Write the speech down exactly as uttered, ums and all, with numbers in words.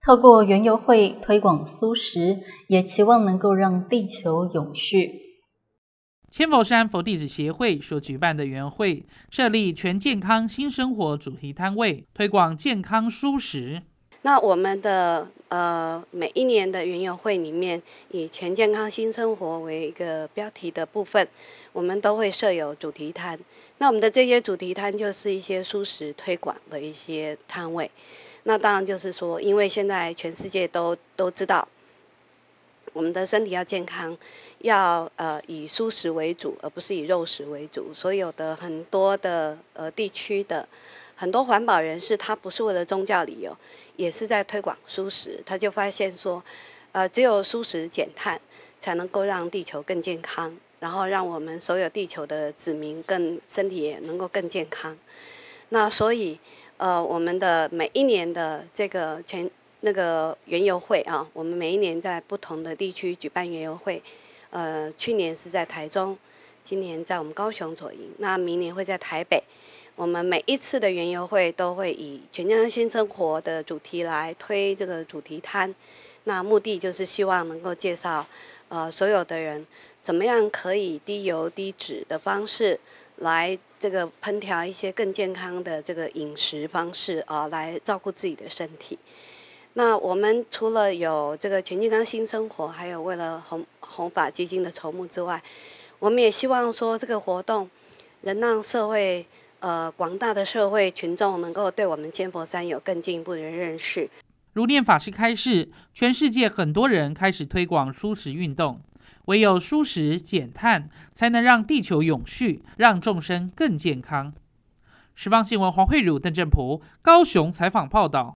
透过园游会推广素食，也期望能够让地球永续。 千佛山佛弟子协会所举办的园会，设立全健康新生活主题摊位，推广健康蔬食。 那我们的呃每一年的园游会里面，以全健康新生活为一个标题的部分，我们都会设有主题摊。那我们的这些主题摊就是一些蔬食推广的一些摊位。那当然就是说，因为现在全世界都都知道，我们的身体要健康，要呃以蔬食为主，而不是以肉食为主。所有的很多的呃地区的很多环保人士，他不是为了宗教理由，也是在推广蔬食。他就发现说，呃，只有蔬食减碳，才能够让地球更健康，然后让我们所有地球的子民更身体也能够更健康。那所以，呃，我们的每一年的这个全那个园游会啊，我们每一年在不同的地区举办园游会。呃，去年是在台中，今年在我们高雄左营，那明年会在台北。我们每一次的园游会都会以全健康新生活的主题来推这个主题摊，那目的就是希望能够介绍，呃，所有的人怎么样可以低油低脂的方式来这个烹调一些更健康的这个饮食方式啊，来照顾自己的身体。那我们除了有这个全健康新生活，还有为了红红发基金的筹募之外，我们也希望说这个活动能让社会呃广大的社会群众能够对我们千佛山有更进一步的认识。 如念法师开示，全世界很多人开始推广蔬食运动，唯有蔬食减碳，才能让地球永续，让众生更健康。十方新闻黄慧茹、邓正普高雄采访报道。